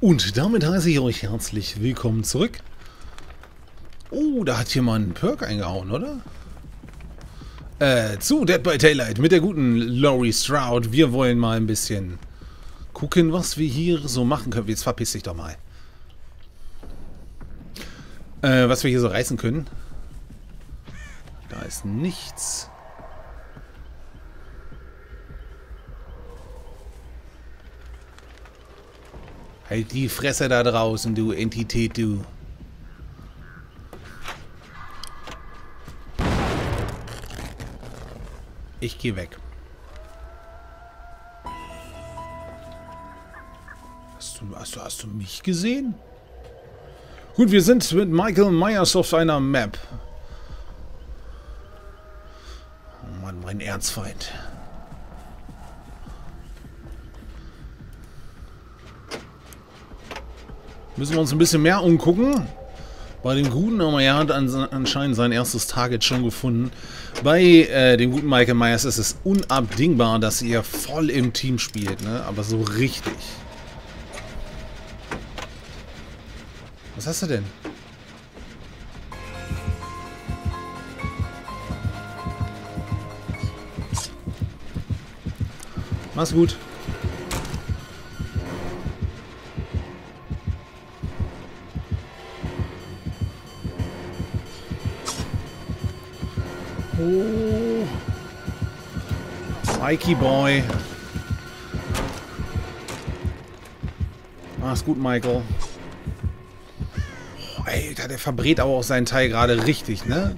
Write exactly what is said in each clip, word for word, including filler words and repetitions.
Und damit heiße ich euch herzlich willkommen zurück. Oh, da hat jemand einen Perk eingehauen, oder? Äh, zu Dead by Daylight mit der guten Laurie Strode. Wir wollen mal ein bisschen gucken, was wir hier so machen können. Jetzt verpiss dich doch mal. Äh, was wir hier so reißen können. Da ist nichts. Halt die Fresse da draußen, du Entität, du. Ich gehe weg. Hast du, hast du, hast du mich gesehen? Gut, wir sind mit Michael Myers auf einer Map. Oh Mann, mein Erzfeind. Müssen wir uns ein bisschen mehr umgucken. Bei dem Guten, aber er hat anscheinend sein erstes Target schon gefunden. Bei äh, dem guten Michael Myers ist es unabdingbar, dass ihr voll im Team spielt, ne? Aber so richtig. Was hast du denn? Mach's gut. Oh. Mikey Boy. Mach's gut, Michael. Oh, Alter, der verbrät aber auch seinen Teil gerade richtig, ne?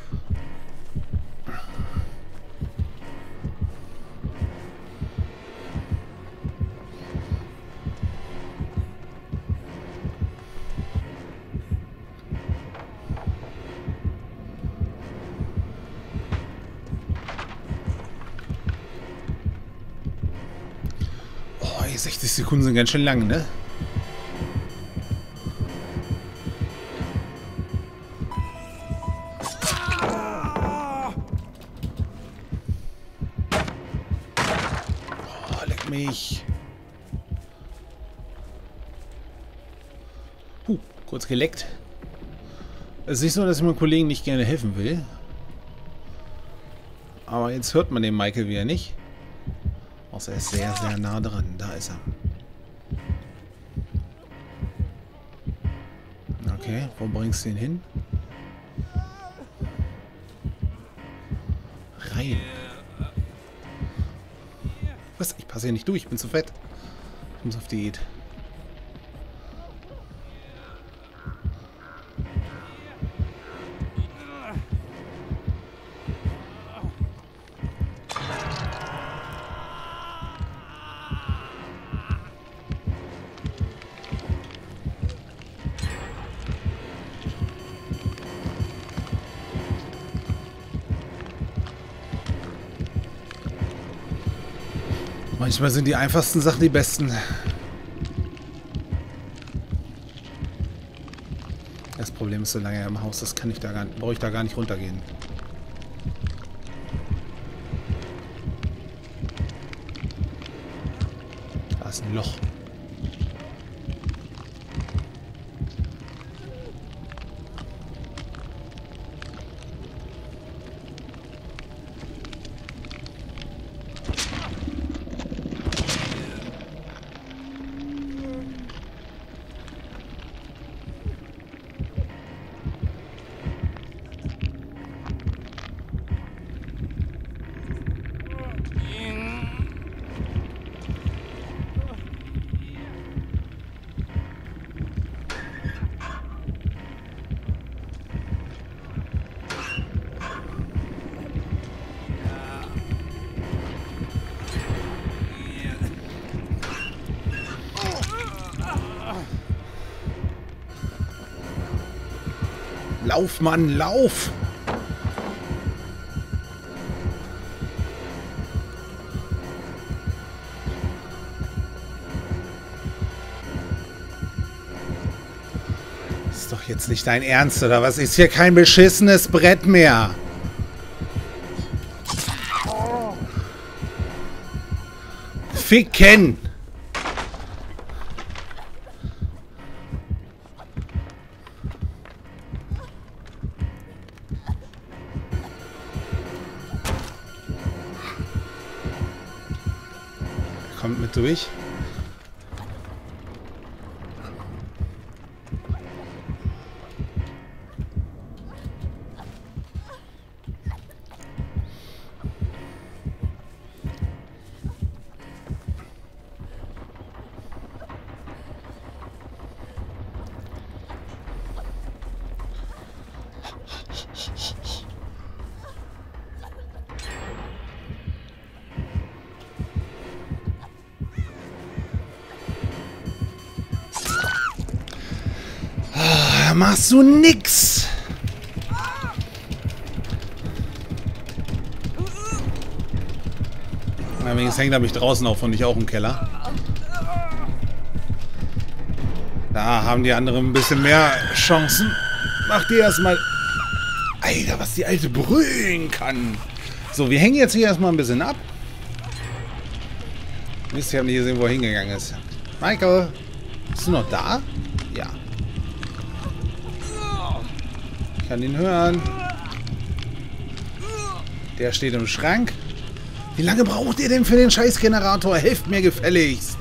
sechzig Sekunden sind ganz schön lang, ne? Oh, leck mich. Huh, kurz geleckt. Es ist nicht so, dass ich meinem Kollegen nicht gerne helfen will. Aber jetzt hört man den Michael wieder nicht. Außer er ist sehr, sehr nah dran. Da ist er. Okay, wo bringst du ihn hin? Rein. Was? Ich passe hier nicht durch. Ich bin zu fett. Ich muss auf Diät. Manchmal sind die einfachsten Sachen die besten. Das Problem ist, solange er im Haus ist, kann ich da gar, brauche ich da gar nicht runtergehen. Da ist ein Loch. Lauf, Mann, lauf! Ist doch jetzt nicht dein Ernst, oder was? Ist hier kein beschissenes Brett mehr? Ficken! kommt mit durch. Machst du nix? Na, wenigstens hängt er mich draußen auf und nicht auch im Keller. Da haben die anderen ein bisschen mehr Chancen. Mach dir erstmal. Alter, was die Alte brüllen kann. So, wir hängen jetzt hier erstmal ein bisschen ab. Mist, ich habe nicht gesehen, wo er hingegangen ist. Michael, bist du noch da? Ja. Ich kann ihn hören. Der steht im Schrank. Wie lange braucht ihr denn für den Scheißgenerator? Helft mir gefälligst.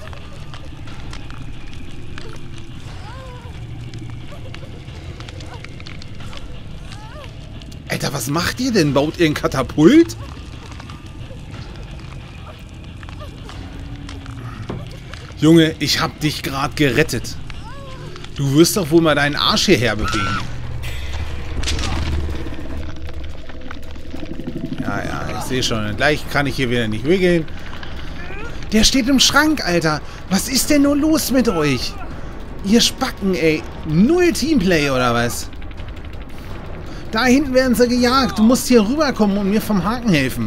Alter, was macht ihr denn? Baut ihr ein Katapult? Junge, ich hab dich gerade gerettet. Du wirst doch wohl mal deinen Arsch hierher bewegen. Ja, ja, ich sehe schon. Gleich kann ich hier wieder nicht wiggeln. Der steht im Schrank, Alter. Was ist denn nur los mit euch? Ihr Spacken, ey. Null Teamplay, oder was? Da hinten werden sie gejagt. Du musst hier rüberkommen und mir vom Haken helfen.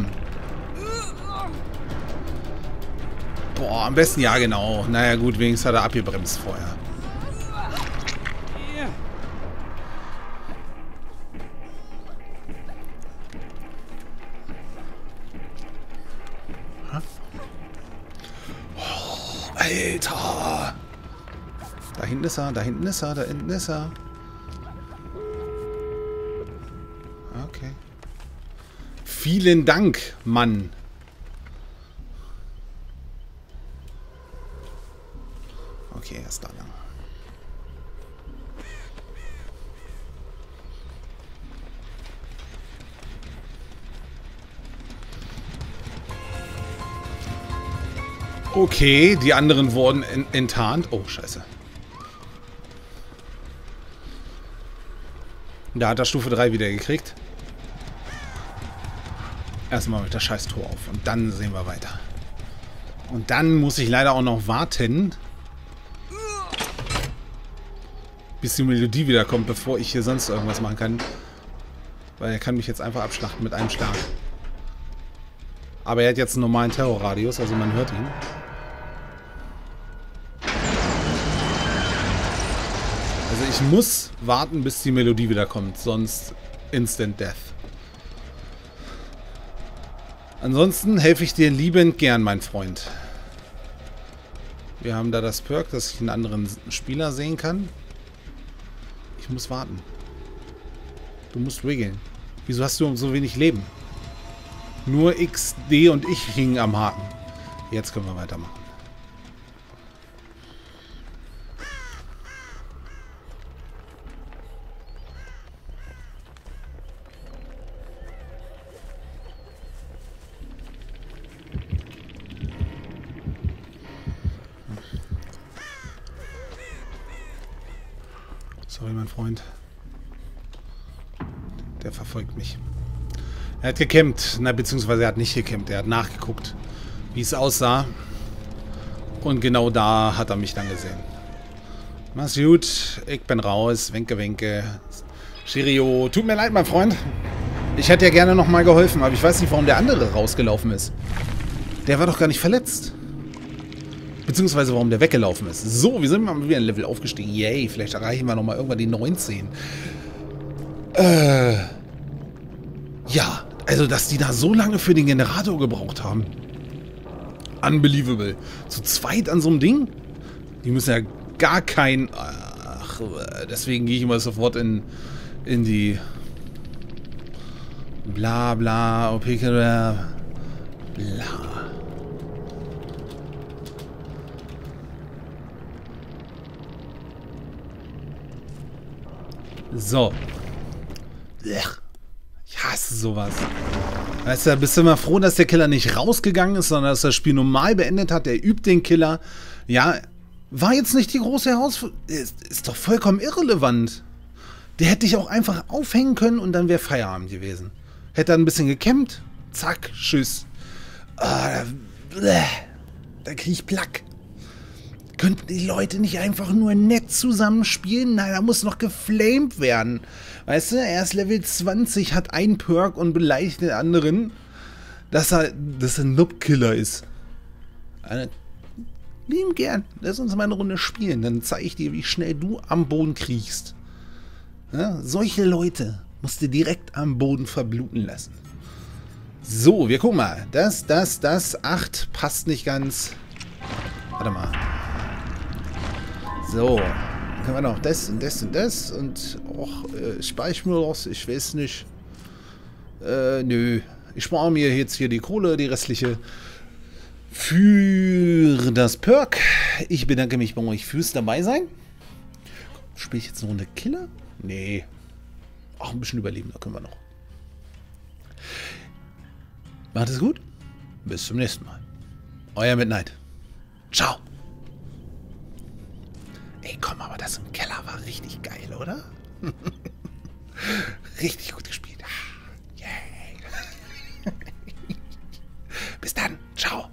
Boah, am besten ja, genau. Naja, gut, wenigstens hat er abgebremst vorher. Alter! Da hinten ist er, da hinten ist er, da hinten ist er. Okay. Vielen Dank, Mann. Okay, er ist da lang. Okay, die anderen wurden enttarnt. Oh, scheiße. Da hat er Stufe drei wieder gekriegt. Erstmal mit der scheiß Tor auf. Und dann sehen wir weiter. Und dann muss ich leider auch noch warten, bis die Melodie wiederkommt, bevor ich hier sonst irgendwas machen kann. Weil er kann mich jetzt einfach abschlachten mit einem Schlag. Aber er hat jetzt einen normalen Terrorradius, also man hört ihn. Also ich muss warten, bis die Melodie wiederkommt, sonst Instant Death. Ansonsten helfe ich dir liebend gern, mein Freund. Wir haben da das Perk, dass ich einen anderen Spieler sehen kann. Ich muss warten. Du musst wiggeln. Wieso hast du so wenig Leben? Nur X D und ich hingen am Haken. Jetzt können wir weitermachen. Sorry, mein Freund. Der verfolgt mich. Er hat gekämpft. Na, beziehungsweise er hat nicht gekämpft. Er hat nachgeguckt, wie es aussah. Und genau da hat er mich dann gesehen. Mach's gut. Ich bin raus. Wenke, wenke. Cheerio. Tut mir leid, mein Freund. Ich hätte ja gerne nochmal geholfen, aber ich weiß nicht, warum der andere rausgelaufen ist. Der war doch gar nicht verletzt. Beziehungsweise warum der weggelaufen ist. So, wir sind mal wieder ein Level aufgestiegen. Yay, vielleicht erreichen wir nochmal irgendwann die neunzehn. Äh... Ja, also dass die da so lange für den Generator gebraucht haben. Unbelievable. Zu zweit an so einem Ding? Die müssen ja gar kein... Ach, deswegen gehe ich immer sofort in, in die... Bla bla, O P, bla. So. Ich hasse sowas. Weißt du, da bist du immer froh, dass der Killer nicht rausgegangen ist, sondern dass das Spiel normal beendet hat. Der übt den Killer. Ja, war jetzt nicht die große Herausforderung. Ist, ist doch vollkommen irrelevant. Der hätte dich auch einfach aufhängen können und dann wäre Feierabend gewesen. Hätte er ein bisschen gekämmt. Zack, tschüss. Ah, da, da krieg ich Plack. Könnten die Leute nicht einfach nur nett zusammenspielen? Nein, da muss noch geflamed werden. Weißt du, er ist Level zwanzig, hat einen Perk und beleidigt den anderen, dass er, dass er ein Noob-Killer ist. Also, lieben gern, lass uns mal eine Runde spielen. Dann zeige ich dir, wie schnell du am Boden kriegst. Ja, solche Leute musst du direkt am Boden verbluten lassen. So, wir gucken mal. Das, das, das. acht passt nicht ganz. Warte mal. So. Dann können wir noch das und das und das. Und auch äh, Speichmüllers. Ich weiß nicht. Äh, nö. Ich spare mir jetzt hier die Kohle, die restliche, für das Perk. Ich bedanke mich bei euch fürs dabei sein. Spiele ich jetzt eine Runde Killer? Nee. Ach, ein bisschen überleben, da können wir noch. Macht es gut. Bis zum nächsten Mal. Euer Midnight. Ciao. Ey, komm, aber das im Keller war richtig geil, oder? Richtig gut gespielt. Yay. Bis dann. Ciao.